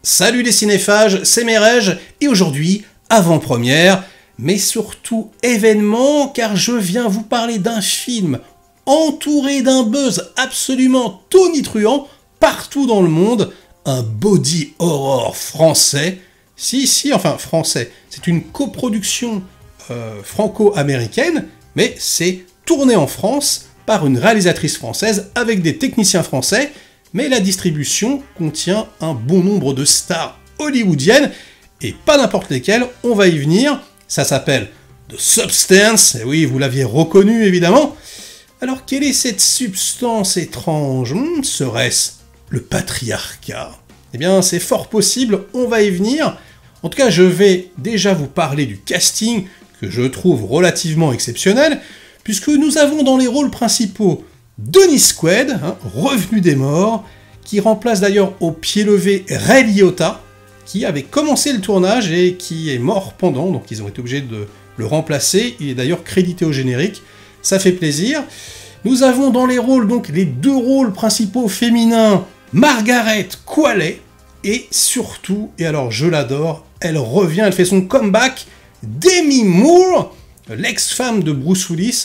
Salut les cinéphages, c'est Merege, et aujourd'hui, avant-première, mais surtout événement, car je viens vous parler d'un film entouré d'un buzz absolument tonitruant partout dans le monde, un body horror français. Enfin français, c'est une coproduction franco-américaine, mais c'est tourné en France par une réalisatrice française avec des techniciens français, mais la distribution contient un bon nombre de stars hollywoodiennes, et pas n'importe lesquelles, on va y venir. Ça s'appelle The Substance, et oui, vous l'aviez reconnu évidemment. Alors quelle est cette substance étrange? Serait-ce le patriarcat? Eh bien c'est fort possible, on va y venir. En tout cas, je vais déjà vous parler du casting, que je trouve relativement exceptionnel, puisque nous avons dans les rôles principaux Dennis Quaid, revenu des morts, qui remplace d'ailleurs au pied levé Ray Liotta, qui avait commencé le tournage et qui est mort pendant, donc ils ont été obligés de le remplacer. Il est d'ailleurs crédité au générique, ça fait plaisir. Nous avons dans les rôles, donc les deux rôles principaux féminins, Margaret Qualley, et surtout, et alors je l'adore, elle revient, elle fait son comeback, Demi Moore, l'ex-femme de Bruce Willis,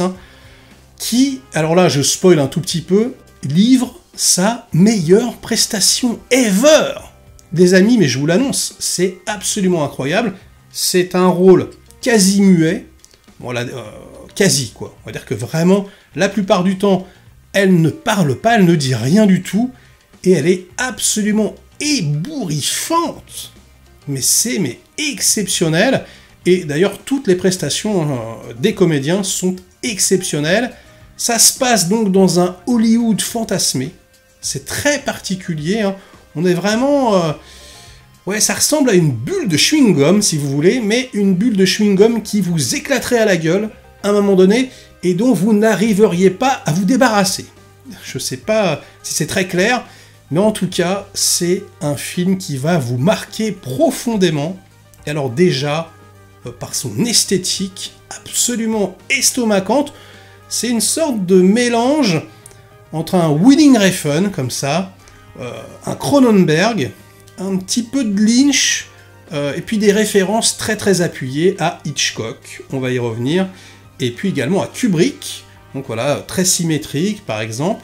qui, alors là je spoil un tout petit peu, livre sa meilleure prestation ever. Les amis, mais je vous l'annonce, c'est absolument incroyable. C'est un rôle quasi muet, voilà, quasi quoi. On va dire que vraiment, la plupart du temps, elle ne parle pas, elle ne dit rien du tout, et elle est absolument ébouriffante. Mais c'est exceptionnel. Et d'ailleurs, toutes les prestations des comédiens sont exceptionnelles. Ça se passe donc dans un Hollywood fantasmé. C'est très particulier. On est vraiment... ouais, ça ressemble à une bulle de chewing-gum, si vous voulez, mais une bulle de chewing-gum qui vous éclaterait à la gueule, à un moment donné, et dont vous n'arriveriez pas à vous débarrasser. Je sais pas si c'est très clair, mais en tout cas, c'est un film qui va vous marquer profondément. Et alors déjà, par son esthétique absolument estomacante, c'est une sorte de mélange entre un Winning Refn, comme ça, un Cronenberg, un petit peu de Lynch, et puis des références très très appuyées à Hitchcock, on va y revenir, et puis également à Kubrick, donc voilà, très symétrique par exemple.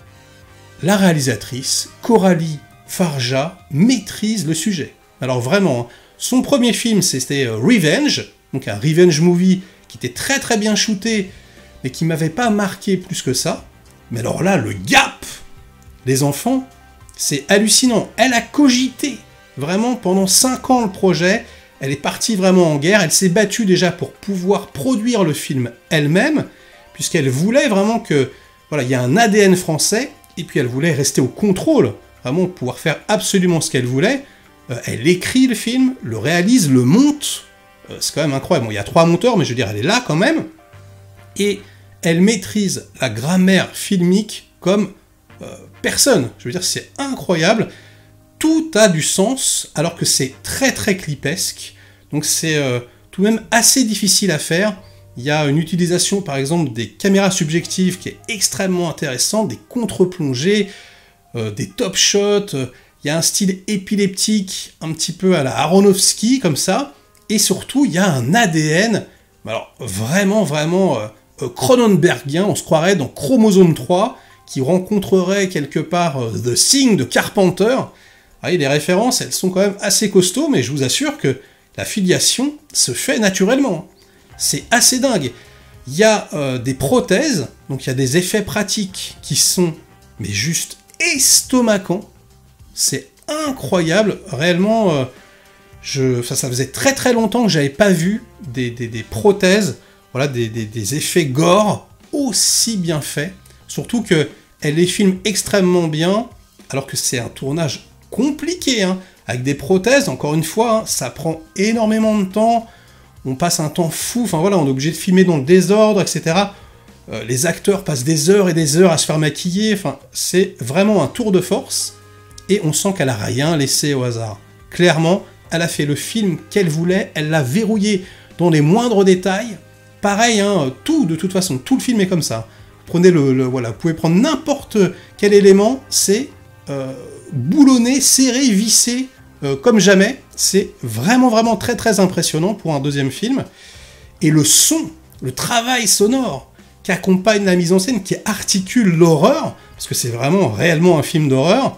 La réalisatrice, Coralie Farja, maîtrise le sujet. Alors vraiment, son premier film c'était Revenge, donc un revenge movie qui était très très bien shooté, mais qui m'avait pas marqué plus que ça. Mais alors là, le gap, les enfants, c'est hallucinant. Elle a cogité vraiment pendant 5 ans le projet, elle est partie vraiment en guerre, elle s'est battue déjà pour pouvoir produire le film elle-même, puisqu'elle voulait vraiment que, voilà, il y a un ADN français, et puis elle voulait rester au contrôle, vraiment pouvoir faire absolument ce qu'elle voulait. Elle écrit le film, le réalise, le monte, c'est quand même incroyable. Bon, il y a 3 monteurs, mais je veux dire, elle est là quand même, et elle maîtrise la grammaire filmique comme personne. Je veux dire, c'est incroyable. Tout a du sens, alors que c'est très très clipesque. Donc c'est tout de même assez difficile à faire. Il y a une utilisation, par exemple, des caméras subjectives qui est extrêmement intéressante, des contre-plongées, des top shots. Il y a un style épileptique, un petit peu à la Aronofsky, comme ça. Et surtout, il y a un ADN, alors vraiment, vraiment... Cronenbergien, on se croirait dans Chromosome 3, qui rencontrerait quelque part The Thing de Carpenter. Et les références, elles sont quand même assez costauds, mais je vous assure que la filiation se fait naturellement. C'est assez dingue. Il y a des prothèses, donc il y a des effets pratiques qui sont mais juste estomacants. C'est incroyable, réellement. Ça faisait très très longtemps que j'avais pas vu des prothèses. Voilà, des effets gore aussi bien faits, surtout qu'elle les filme extrêmement bien, alors que c'est un tournage compliqué, avec des prothèses, encore une fois, ça prend énormément de temps, on passe un temps fou, enfin voilà, on est obligé de filmer dans le désordre, etc. Les acteurs passent des heures et des heures à se faire maquiller, enfin, c'est vraiment un tour de force, et on sent qu'elle a rien laissé au hasard. Clairement, elle a fait le film qu'elle voulait, elle l'a verrouillé dans les moindres détails. Pareil, tout, de toute façon, tout le film est comme ça. Prenez voilà, vous pouvez prendre n'importe quel élément, c'est boulonné, serré, vissé, comme jamais. C'est vraiment, vraiment très, très impressionnant pour un deuxième film. Et le son, le travail sonore qui accompagne la mise en scène, qui articule l'horreur, parce que c'est vraiment, réellement un film d'horreur,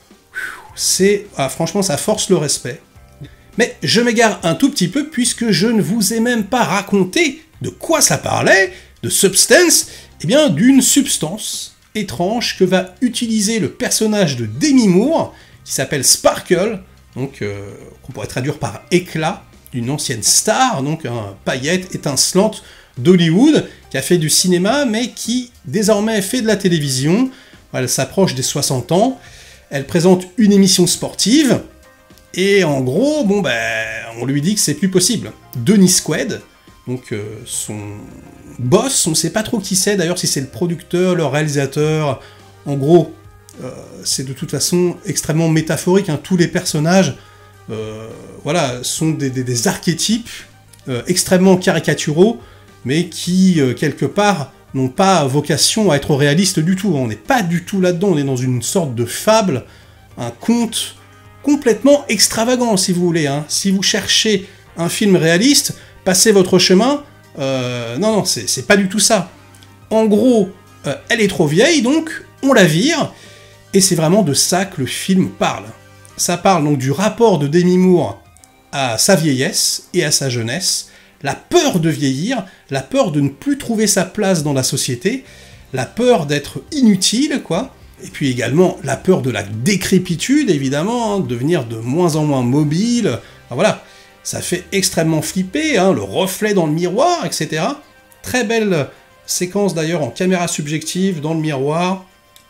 c'est... Ah, franchement, ça force le respect. Mais je m'égare un tout petit peu, puisque je ne vous ai même pas raconté de quoi ça parlait, de substance, eh bien d'une substance étrange que va utiliser le personnage de Demi Moore, qui s'appelle Sparkle, donc qu'on pourrait traduire par éclat, d'une ancienne star, donc un paillette étincelante d'Hollywood, qui a fait du cinéma, mais qui désormais fait de la télévision. Elle s'approche des 60 ans, elle présente une émission sportive, et en gros, bon on lui dit que c'est plus possible. Dennis Quaid, donc son boss, on ne sait pas trop qui c'est, d'ailleurs si c'est le producteur, le réalisateur, en gros, c'est de toute façon extrêmement métaphorique, hein. Tous les personnages voilà, sont des archétypes extrêmement caricaturaux, mais qui, quelque part, n'ont pas vocation à être réalistes du tout. On n'est pas du tout là-dedans, on est dans une sorte de fable, un conte complètement extravagant, si vous voulez. Hein. Si vous cherchez un film réaliste, passez votre chemin. Non, c'est pas du tout ça. En gros, elle est trop vieille, donc on la vire, et c'est vraiment de ça que le film parle. Ça parle donc du rapport de Demi Moore à sa vieillesse et à sa jeunesse, la peur de vieillir, la peur de ne plus trouver sa place dans la société, la peur d'être inutile, quoi, et puis également la peur de la décrépitude, évidemment, hein, devenir de moins en moins mobile, enfin, voilà, ça fait extrêmement flipper, hein, le reflet dans le miroir, etc. Très belle séquence d'ailleurs en caméra subjective dans le miroir,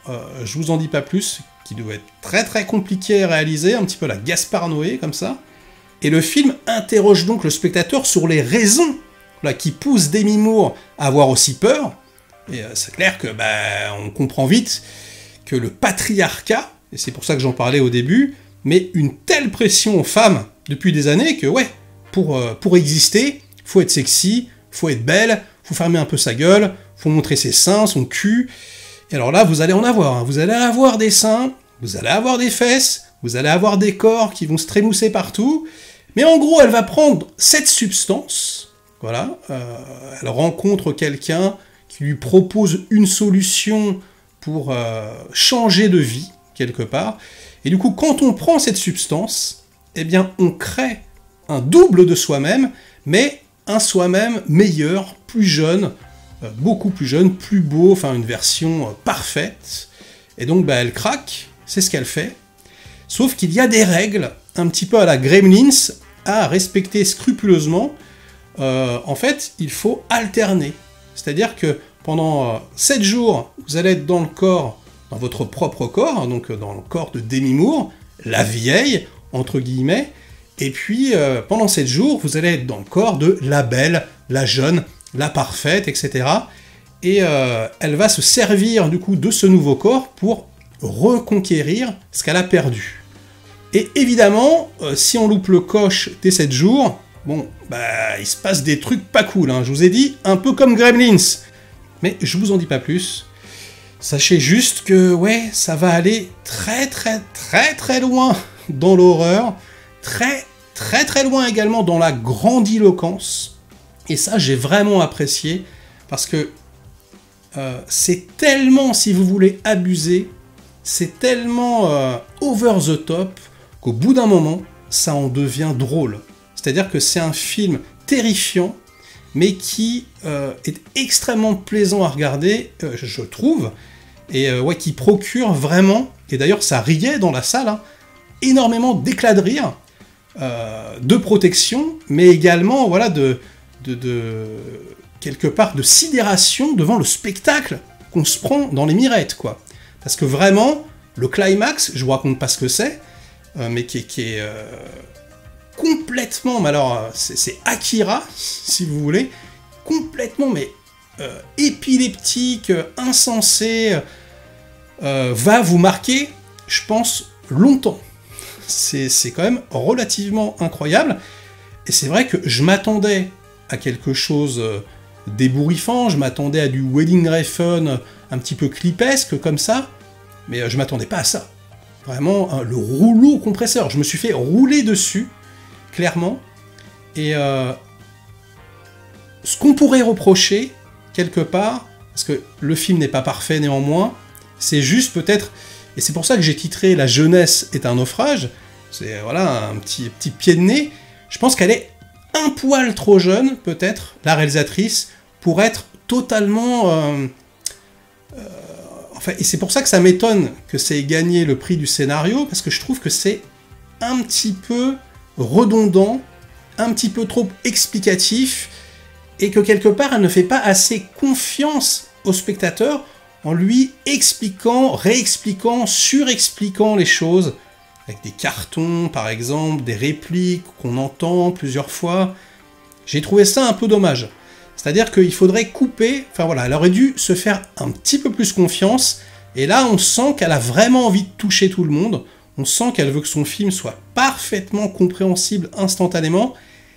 je vous en dis pas plus, qui doit être très très compliqué à réaliser, un petit peu la Gaspard Noé, comme ça. Et le film interroge donc le spectateur sur les raisons là, qui poussent Demi Moore à avoir aussi peur. Et c'est clair que on comprend vite que le patriarcat, et c'est pour ça que j'en parlais au début, met une telle pression aux femmes depuis des années que ouais, pour exister, faut être sexy, faut être belle, faut fermer un peu sa gueule, faut montrer ses seins, son cul. Et alors là, vous allez en avoir, hein. Vous allez avoir des seins, vous allez avoir des fesses, vous allez avoir des corps qui vont se trémousser partout. Mais en gros, elle va prendre cette substance, voilà, elle rencontre quelqu'un qui lui propose une solution pour changer de vie, quelque part. Et du coup, quand on prend cette substance, eh bien, on crée un double de soi-même, mais un soi-même meilleur, plus jeune, beaucoup plus jeune, plus beau, enfin une version parfaite. Et donc, elle craque, c'est ce qu'elle fait. Sauf qu'il y a des règles, un petit peu à la Gremlins, à respecter scrupuleusement. En fait, il faut alterner. C'est-à-dire que pendant 7 jours, vous allez être dans le corps, dans votre propre corps, hein, donc dans le corps de Demi Moore, la vieille, entre guillemets, et puis pendant 7 jours, vous allez être dans le corps de la belle, la jeune, la parfaite, etc. Et elle va se servir du coup de ce nouveau corps pour reconquérir ce qu'elle a perdu. Et évidemment, si on loupe le coche des 7 jours, bon, il se passe des trucs pas cool, hein. Je vous ai dit, un peu comme Gremlins. Mais je vous en dis pas plus. Sachez juste que, ouais, ça va aller très très très très loin dans l'horreur, très très très loin également dans la grandiloquence. Et ça, j'ai vraiment apprécié, parce que c'est tellement, si vous voulez, abusé, c'est tellement over the top, qu'au bout d'un moment, ça en devient drôle. C'est-à-dire que c'est un film terrifiant, mais qui est extrêmement plaisant à regarder, je trouve, et ouais, qui procure vraiment, et d'ailleurs ça riait dans la salle, hein, énormément d'éclats de rire, de protection, mais également voilà, de quelque part de sidération devant le spectacle qu'on se prend dans les mirettes, quoi. Parce que vraiment, le climax, je vous raconte pas ce que c'est, mais qui est complètement, mais alors c'est Akira, si vous voulez, complètement, mais épileptique, insensé, va vous marquer, je pense, longtemps. C'est quand même relativement incroyable, et c'est vrai que je m'attendais à quelque chose d'ébouriffant, je m'attendais à du Wedding Refn un petit peu clipesque comme ça, mais je m'attendais pas à ça. vraiment le rouleau compresseur. Je me suis fait rouler dessus, clairement. Et ce qu'on pourrait reprocher, quelque part, parce que le film n'est pas parfait néanmoins, c'est juste peut-être, et c'est pour ça que j'ai titré « La jeunesse est un naufrage », c'est voilà un petit pied de nez, je pense qu'elle est un poil trop jeune, peut-être, la réalisatrice, pour être totalement... Enfin, et c'est pour ça que ça m'étonne que ça ait gagné le prix du scénario, parce que je trouve que c'est un petit peu redondant, un petit peu trop explicatif, et que quelque part, elle ne fait pas assez confiance au spectateur en lui expliquant, réexpliquant, surexpliquant les choses, avec des cartons, par exemple, des répliques qu'on entend plusieurs fois. J'ai trouvé ça un peu dommage. C'est-à-dire qu'il faudrait couper, enfin voilà, elle aurait dû se faire un petit peu plus confiance, et là, on sent qu'elle a vraiment envie de toucher tout le monde, on sent qu'elle veut que son film soit parfaitement compréhensible instantanément,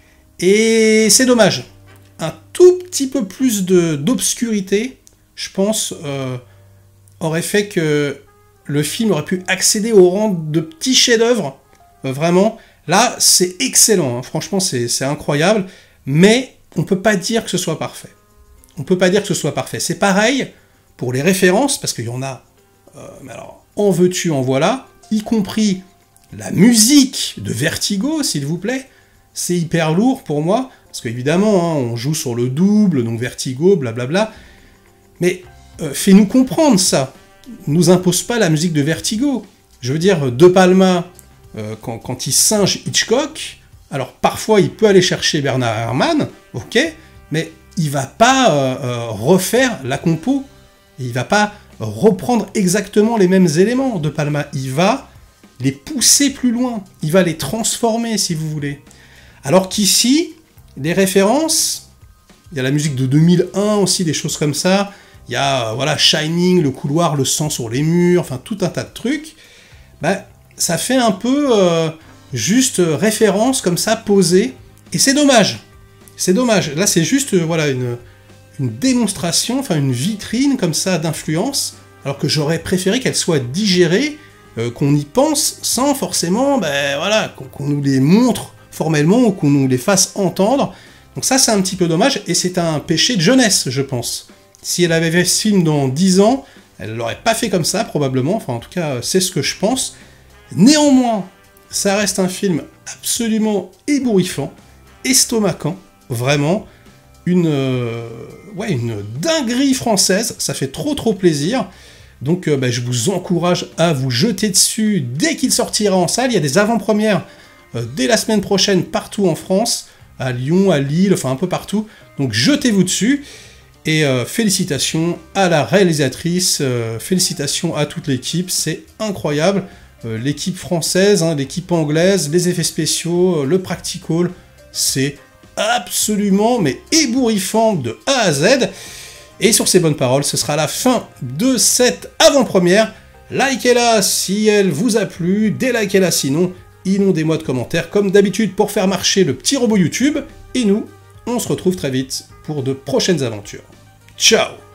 et c'est dommage. Un tout petit peu plus d'obscurité, je pense, aurait fait que le film aurait pu accéder au rang de petit chef-d'œuvre, vraiment. Là, c'est excellent, hein. Franchement, c'est incroyable, mais on peut pas dire que ce soit parfait. On peut pas dire que ce soit parfait. C'est pareil pour les références, parce qu'il y en a, mais alors, en veux-tu, en voilà, y compris la musique de Vertigo, s'il vous plaît. C'est hyper lourd pour moi, parce qu'évidemment, hein, on joue sur le double, donc Vertigo, blablabla. Mais fais-nous comprendre ça. Nous impose pas la musique de Vertigo. Je veux dire, De Palma, quand il singe Hitchcock, alors parfois il peut aller chercher Bernard Herrmann, ok, mais il va pas refaire la compo. Il va pas reprendre exactement les mêmes éléments De Palma. Il va les pousser plus loin. Il va les transformer, si vous voulez. Alors qu'ici, les références, il y a la musique de 2001 aussi, des choses comme ça. Il y a, voilà, Shining, le couloir, le sang sur les murs, enfin tout un tas de trucs. Ben, ça fait un peu juste référence comme ça, posée. Et c'est dommage. C'est dommage. Là, c'est juste, voilà, une démonstration, enfin une vitrine comme ça d'influence, alors que j'aurais préféré qu'elle soit digérée, qu'on y pense sans forcément, ben voilà, qu'on nous les montre formellement ou qu'on nous les fasse entendre. Donc ça, c'est un petit peu dommage, et c'est un péché de jeunesse, je pense. Si elle avait fait ce film dans 10 ans, elle l'aurait pas fait comme ça, probablement, enfin en tout cas, c'est ce que je pense. Néanmoins, ça reste un film absolument ébouriffant, estomacant, vraiment, une dinguerie française, ça fait trop plaisir. Donc je vous encourage à vous jeter dessus dès qu'il sortira en salle. Il y a des avant-premières dès la semaine prochaine partout en France, à Lyon, à Lille, enfin un peu partout. Donc jetez-vous dessus. Et félicitations à la réalisatrice, félicitations à toute l'équipe, c'est incroyable. L'équipe française, hein, l'équipe anglaise, les effets spéciaux, le practical, c'est absolument, mais ébouriffant de A à Z. Et sur ces bonnes paroles, ce sera la fin de cette avant-première. Likez-la si elle vous a plu, délikez-la sinon, inondez-moi de commentaires comme d'habitude pour faire marcher le petit robot YouTube. Et nous, on se retrouve très vite pour de prochaines aventures. Ciao!